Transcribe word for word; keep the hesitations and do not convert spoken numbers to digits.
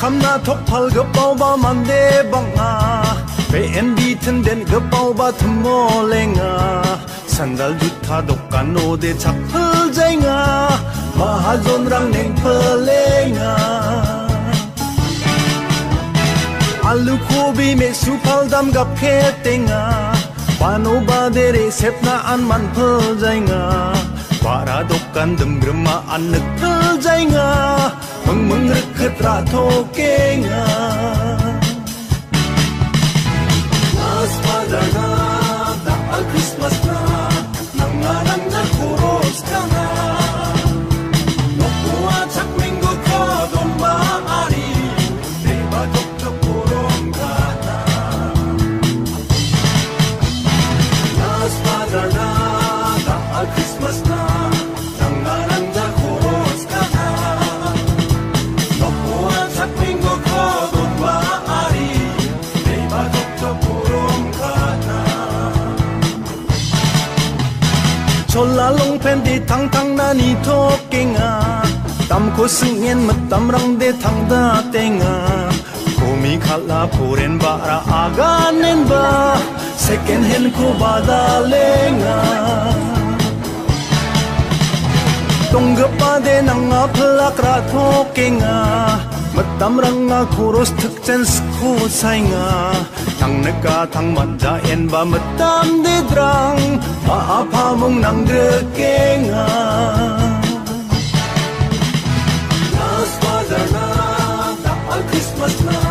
คำนาทกพัลกระเป๋าบ้ามันเดบังอาไปเอ็นดีทันเด่นกระเป๋าบ้าทำโมเลงอาสันดัลยุทธาดกกันโอเดชักเพลใจงามหาจนรังเน่งเพลเลงาอาลูโคบีเมสุพัลดำกับเคเตงาปานุบาเดเรเซปนาอันมันเพลใจงาบาราดกกันดมกระมาอันนึกเพลใจงามึงมึงรึกขตราโทเกงาNas padana da al Christmas na nangarang na kuros kana Nokua chak minggu ko don maari Deba dok dok kurong kana Nas padana da al Christmas na nangarang na kuros kana Nokua chak minggu ko don maari Deba dok dok kurong kana Chola long pen di thang thang na ni tho kenga tam ko singen mat tam rang de thang da tenga ko mi khala puren ba ra aga nen ba second hand ko bada lenga tong ga pa de nang a phlak ra tho kenga mat tam rang a kuros thak chen ko sainga thang na ka thang man ja en ba mat tam de drang a a pha mong nang gre kenga Nas padana da al Christmas na